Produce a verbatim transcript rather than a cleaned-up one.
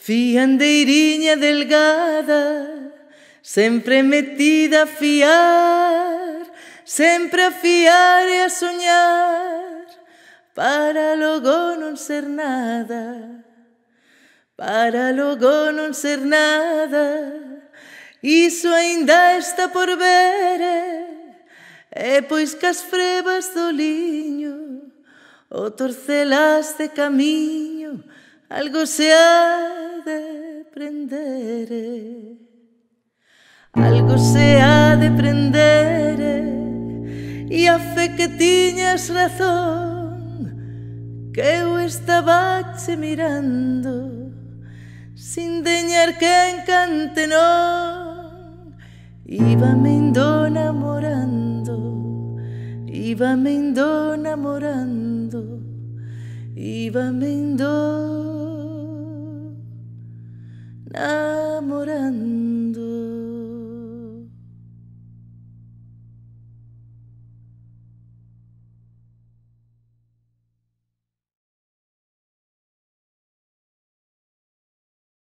Fiandeiriña delgada, sempre metida a fiar, sempre a fiar e a soñar, para logo non ser nada, para logo non ser nada. Iso aínda está por ver, e pois cas frevas do liño, o torcelas de camiño, algo se ha de prender, algo se ha de prender, e a fe que tiñas razón, que eu estaba che mirando, sin deñar que encante non, íbame indo namorando, íbame indo namorando, íbame indo namorando.